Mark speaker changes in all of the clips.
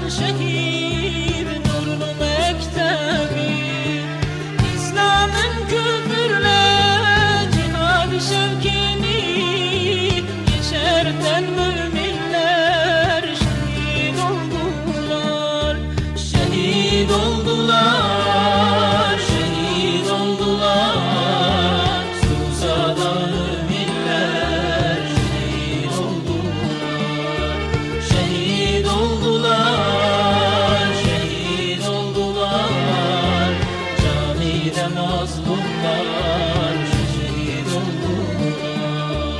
Speaker 1: şehit nurlu mektebi, İslam'ın küfürle cihad şevkini yeşerten müminler şehit oldular, şehit oldular, şehit oldular. Susa'da müminler şehit oldular, şehit oldular, şehit oldular. Camide mazlumlar şehit oldular.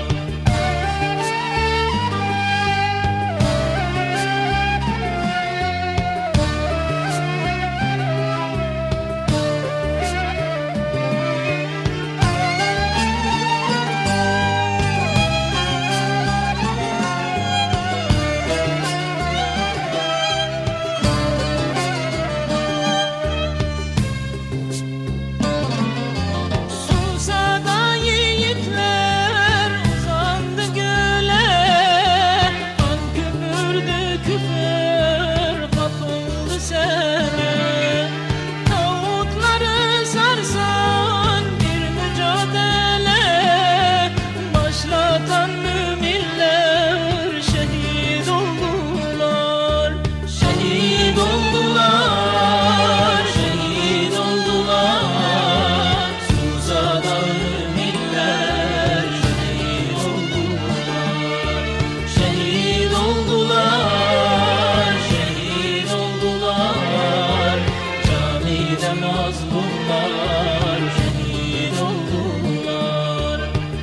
Speaker 1: Susa'da yiğitler uzandı göle, kan kömürdü küfür kapıldı sene. Tağutları sarsan bir mücadele, başlatan müminler şehit oldular, şehit oldular, şehit oldular. Susa'da müminler şehit oldular, şehit oldular, şehit oldular. Camide mazlumlar şehit oldular.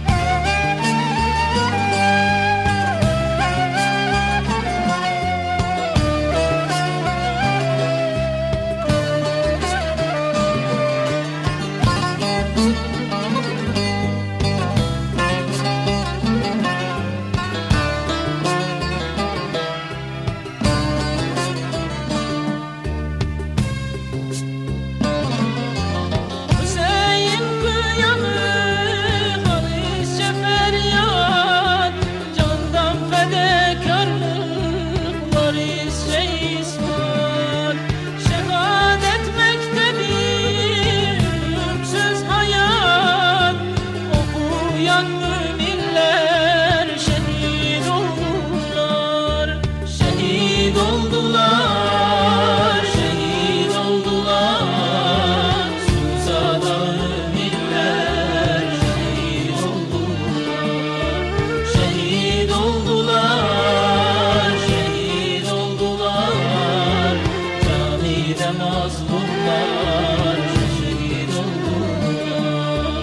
Speaker 1: Hüseyin kıyamı, Halisçe feryat, candan fedakarlık, varisçe ispat. Şehadet mektebi, ölümsüz hayat, okuyan müminler şehit oldular, şehit oldular, şehit oldular. Susa'da müminler şehit oldular, şehit oldular, şehit oldular. Camide mazlumlar şehit oldular.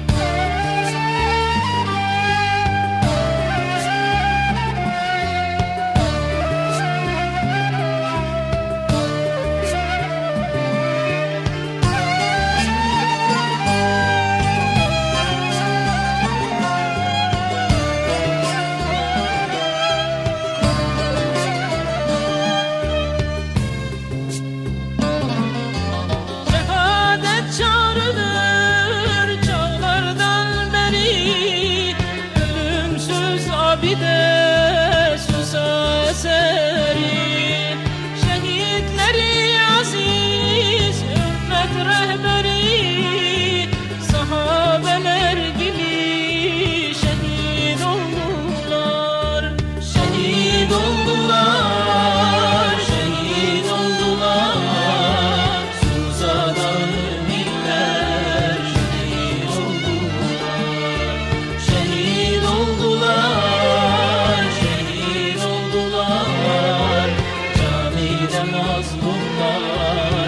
Speaker 1: Şehadet çağrıdır çağlardan beri, ölümsüz abide Susa eseri. Şehitleri aziz ümmet rehberi, sahabeler gibi şehit oldular, şehit oldular, şehit oldular. Susa'da müminler şehit oldular, şehit oldular, şehit oldular. Camide mazlumlar